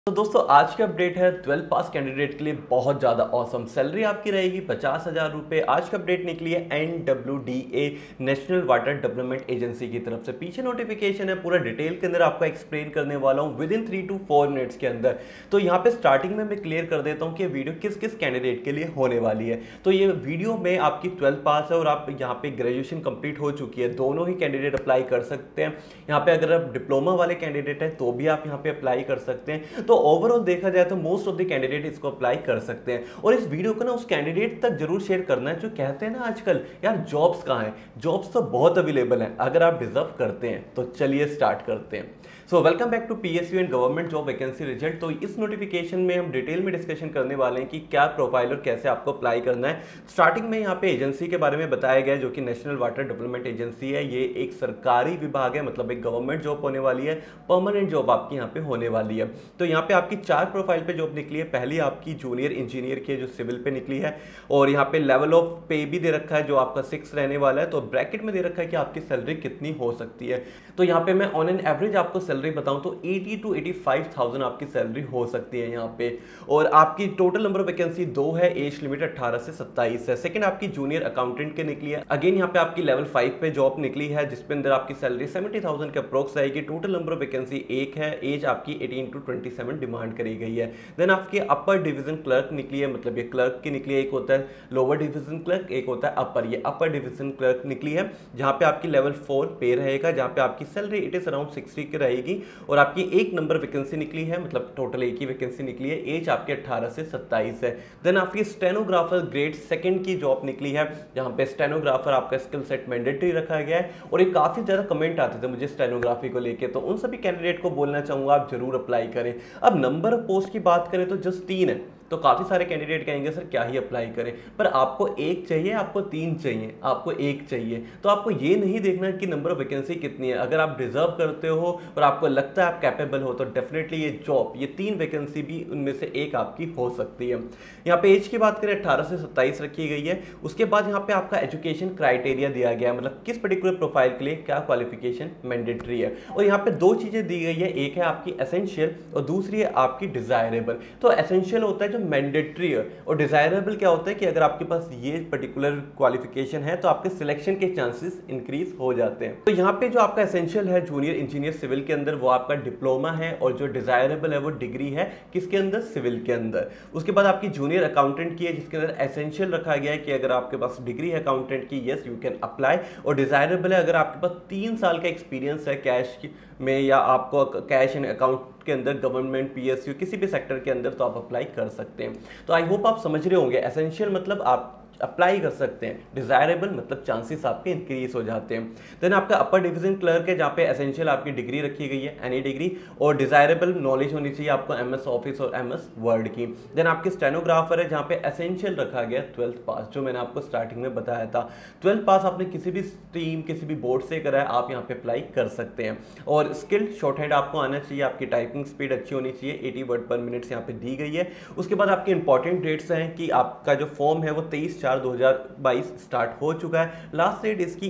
तो दोस्तों आज की अपडेट है 12 पास कैंडिडेट के लिए बहुत ज़्यादा ऑसम सैलरी आपकी रहेगी 50,000 रुपये। आज का अपडेट निकली है NWDA national water development agency की तरफ से। पीछे नोटिफिकेशन है, पूरा डिटेल के अंदर आपको एक्सप्लेन करने वाला हूँ विद इन 3 to 4 मिनट्स के अंदर। तो यहाँ पे स्टार्टिंग में मैं क्लियर कर देता हूँ कि वीडियो किस किस कैंडिडेट के लिए होने वाली है। तो ये वीडियो में आपकी 12 पास है और आप यहाँ पे ग्रेजुएशन कंप्लीट हो चुकी है, दोनों ही कैंडिडेट अप्लाई कर सकते हैं। यहाँ पे अगर आप डिप्लोमा वाले कैंडिडेट हैं तो भी आप यहाँ पे अप्लाई कर सकते हैं। तो ओवरऑल देखा जाए तो मोस्ट ऑफ द कैंडिडेट इसको अप्लाई कर सकते हैं। और इस वीडियो को ना उस कैंडिडेट तक जरूर शेयर करना है जो कहते हैं ना आजकल यार जॉब्स कहाँ हैं। जॉब्स तो बहुत अवेलेबल हैं अगर आप डिजर्व करते हैं। तो चलिए स्टार्ट करते हैं। So welcome back to PSU and government job vacancy result. तो इस नोटिफिकेशन में हम डिटेल में डिस्कशन करने वाले हैं कि क्या प्रोफाइल और कैसे आपको अप्लाई करना है। स्टार्टिंग में यहाँ पे एजेंसी के बारे में बताया गया है जो कि नेशनल वाटर डेवलपमेंट एजेंसी है। ये एक सरकारी विभाग है, मतलब एक गवर्नमेंट जॉब होने वाली है, परमानेंट जॉब आपकी यहाँ पे होने वाली है। तो यहाँ पे आपकी 4 प्रोफाइल पे जॉब निकली है। पहली आपकी जूनियर इंजीनियर की है जो सिविल पे निकली है और यहाँ पे लेवल ऑफ पे भी दे रखा है जो आपका 6 रहने वाला है। तो ब्रैकेट में दे रखा है कि आपकी सैलरी कितनी हो सकती है। तो यहाँ पे मैं ऑन एन एवरेज आपको सैलरी बताऊं तो 80 to 85,000 आपकी सैलरी हो सकती है यहाँ पे। और आपकी टोटल नंबर ऑफ वैकेंसी 2 है, एज लिमिट 18 से 27 है। सेकंड आपकी जूनियर अकाउंटेंट के निकली है। अगेन यहाँ पे आपकी लेवल 5 पे जॉब निकली है जिसपे अंदर आपकी सैलरी 70,000 के अप्रोक्स आएगी। टोटल नंबर ऑफ वैकेंसी 1 है, एज आपकी 18 to 27 डिमांड करी गई है। देन आपकी अपर डिवीजन क्लर्क निकली है, मतलब ये क्लर्क की निकली है। एक होता है लोअर डिवीजन क्लर्क, एक होता है अपर। ये अपर डिवीजन क्लर्क निकली है जहां पे आपकी लेवल 4 पे रहेगा, जहां पे आपकी सैलरी इट इज अराउंड 60 की रहेगी। और आपकी एक नंबर वैकेंसी निकली है, मतलब टोटल एक ही वैकेंसी निकली है। एज आपके 18 से 27 है। देन आपकी स्टेनोग्राफर ग्रेड 2 की जॉब निकली है जहां पे स्टेनोग्राफर आपका स्किल सेट मैंडेटरी रखा गया है। और ये काफी ज्यादा कमेंट आते थे मुझे स्टेनोग्राफी को लेके, तो उन सभी कैंडिडेट को बोलना चाहूंगा आप जरूर अप्लाई करें। अब नंबर ऑफ पोस्ट की बात करें तो जस्ट 3 है। तो काफी सारे कैंडिडेट कहेंगे सर क्या ही अप्लाई करें, पर आपको 1 चाहिए, आपको 3 चाहिए, आपको 1 चाहिए। तो आपको ये नहीं देखना कि नंबर ऑफ वैकेंसी कितनी है। अगर आप डिजर्व करते हो और आपको लगता है आप कैपेबल हो तो डेफिनेटली ये जॉब, ये 3 वैकेंसी भी उनमें से एक आपकी हो सकती है। यहाँ पे एज की बात करें 18 से 27 रखी गई है। उसके बाद यहाँ पे आपका एजुकेशन क्राइटेरिया दिया गया है, मतलब किस पर्टिकुलर प्रोफाइल के लिए क्या क्वालिफिकेशन मैंडेटरी है। और यहाँ पे 2 चीजें दी गई है, एक है आपकी एसेंशियल और दूसरी है आपकी डिजायरेबल। तो एसेंशियल होता है जो मैंडेटरी है और डिजायरेबल क्या होता है कि अगर आपके पास ये पर्टिकुलर क्वालिफिकेशन है तो आपके सिलेक्शन के चांसेस इंक्रीज हो जाते हैं। तो यहाँ पे जो आपका एसेंशियल है जूनियर इंजीनियर सिविल के अंदर वो आपका डिप्लोमा है और जो डिजायरेबल है वो डिग्री है किसके अंदर, सिविल के अंदर। उसके बाद आपकी जूनियर अकाउंटेंट की है जिसके अंदर एसेंशियल रखा गया है कि अगर आपके पास डिग्री है अकाउंटेंट की, यस यू कैन अप्लाई। और डिजायरेबल है अगर आपके पास 3 साल का एक्सपीरियंस है कैश में या आपको कैश एंड अकाउंट के अंदर गवर्नमेंट PSU किसी भी सेक्टर के अंदर, तो आप अप्लाई कर सकते हैं। तो आई होप आप समझ रहे होंगे, एसेंशियल मतलब आप अप्लाई कर सकते हैं, डिजायरेबल मतलब चांसेस आपके इंक्रीज हो जाते हैं। देन आपका अपर डिवीजन क्लर्क है जहाँ पे एसेंशियल आपकी डिग्री रखी गई है, एनी डिग्री, और डिजायरेबल नॉलेज होनी चाहिए आपको MS ऑफिस और MS वर्ड की। देन आपकी स्टेनोग्राफर है जहाँ पे एसेंशियल रखा गया 12th पास, जो मैंने आपको स्टार्टिंग में बताया था। 12th पास आपने किसी भी स्ट्रीम किसी भी बोर्ड से करा है आप यहाँ पे अप्लाई कर सकते हैं। और स्किल्ड शॉर्ट हैंड आपको आना चाहिए, आपकी टाइपिंग स्पीड अच्छी होनी चाहिए, 80 वर्ड पर मिनट यहाँ पे दी गई है। उसके बाद आपके इंपॉर्टेंट डेट्स हैं कि आपका जो फॉर्म है वो 23/4/2022 स्टार्ट हो चुका है। लास्ट डेट इसकी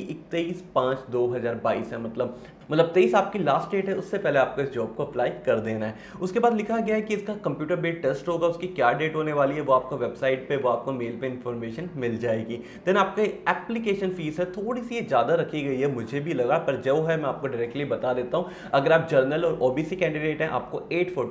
21/5/2022 है, मतलब 23 आपकी लास्ट डेट है, उससे पहले आपको इस जॉब को अप्लाई कर देना है। उसके बाद लिखा गया है कि इसका कंप्यूटर बेस्ड टेस्ट होगा, उसकी क्या डेट होने वाली है वो आपको वेबसाइट पे, वो आपको मेल पे इंफॉर्मेशन मिल जाएगी। देन आपका एप्लीकेशन फीस है, थोड़ी सी ज़्यादा रखी गई है, मुझे भी लगा, पर जो है मैं आपको डायरेक्टली बता देता हूँ। अगर आप जर्नल और OBC कैंडिडेट हैं आपको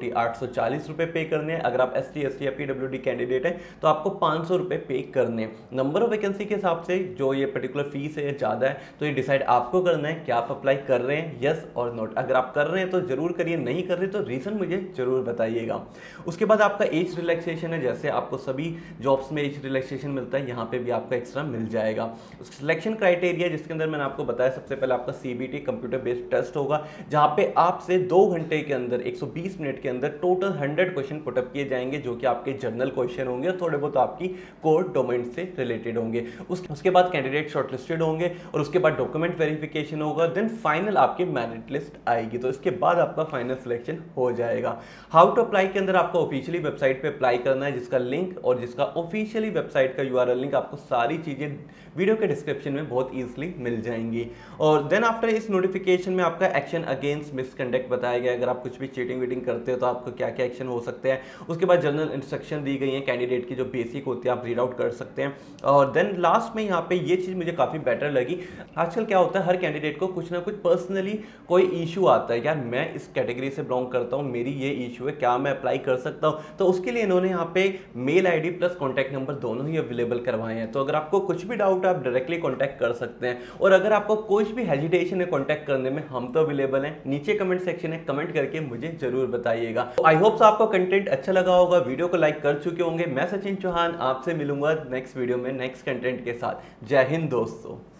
840 रुपये पे करने हैं। अगर आप ST SC या PWD कैंडिडेट हैं तो आपको 500 रुपये पे करने हैं। नंबर ऑफ वैकेंसी के हिसाब से जो ये पर्टिकुलर फीस है ज़्यादा है, तो ये डिसाइड आपको करना है कि आप अप्लाई कर रहे हैं, यस और नोट। अगर आप कर रहे हैं तो जरूर करिए, नहीं कर रहे तो रीजन मुझे जरूर बताइएगा। उसके बाद आपका एज रिलैक्सेशन है, जैसे आपको सभी जॉब्स में एज रिलैक्सेशन मिलता है, यहाँ पे भी आपका एक्स्ट्रा मिल जाएगा। सिलेक्शन क्राइटेरिया जिसके अंदर मैंने आपको बताया, सबसे पहले आपका CBT कंप्यूटर बेस्ड टेस्ट होगा जहाँ पे आपसे 2 घंटे के अंदर 120 मिनट के अंदर टोटल 100 क्वेश्चन पुटअप किए जाएंगे जो कि आपके जर्नल क्वेश्चन होंगे और थोड़े बहुत आपकी कोर डोमेन से रिलेटेड होंगे। उसके बाद कैंडिडेट शॉर्टलिस्टेड होंगे और उसके बाद डॉक्यूमेंट वेरिफिकेशन होगा। देन फाइनल आपकी मेरिट लिस्ट आएगी, तो इसके बाद आपका फाइनल सिलेक्शन हो जाएगा। हाउ टू अप्लाई के अंदर आपको ऑफिशियली वेबसाइट पे अप्लाई करना है, जिसका लिंक और जिसका ऑफिशियली वेबसाइट का यूआरएल लिंक आपको सारी चीज़ें वीडियो के डिस्क्रिप्शन में बहुत ईजिली मिल जाएंगी। और देन आफ्टर इस नोटिफिकेशन में आपका एक्शन अगेंस्ट मिसकंडक्ट बताया गया, अगर आप कुछ भी चीटिंग वीटिंग करते हो तो आपको क्या क्या एक्शन हो सकते हैं। उसके बाद जनरल इंस्ट्रक्शन दी गई है कैंडिडेट की जो बेसिक होती है, आप रीड आउट कर सकते हैं। और देन लास्ट में यहाँ पे ये चीज़ मुझे काफ़ी बेटर लगी। आजकल क्या होता है, हर कैंडिडेट को कुछ ना कुछ पर्सनली कोई इशू आता है, यार मैं इस कैटेगरी से बिलोंग करता हूँ, मेरी ये इशू है, क्या मैं अप्लाई कर सकता हूँ। तो उसके लिए इन्होंने यहाँ पे mail ID plus contact number दोनों ही अवेलेबल करवाए हैं। तो अगर आपको कुछ भी डाउट है आप डायरेक्टली कॉन्टैक्ट कर सकते हैं। और अगर आपको कुछ भी हेजिटेशन है कॉन्टैक्ट करने में, हम तो अवेलेबल हैं। नीचे कमेंट सेक्शन है, कमेंट करके मुझे जरूर बताइएगा। तो आई होप आपको कंटेंट अच्छा लगा होगा, वीडियो को लाइक कर चुके होंगे। मैं सचिन चौहान आपसे मिलूंगा नेक्स्ट वीडियो में नेक्स्ट कंटेंट के साथ। जय हिंद दोस्तों।